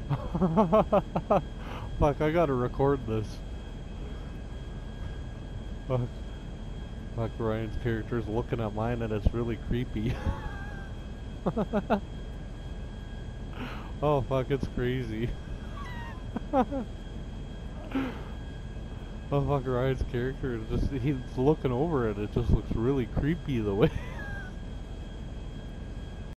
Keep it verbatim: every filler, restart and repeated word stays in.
Fuck, I gotta record this. Fuck. Fuck, Ryan's character's looking at mine and it's really creepy. Oh fuck, it's crazy. Oh fuck, Ryan's character is just, he's looking over it, it just looks really creepy the way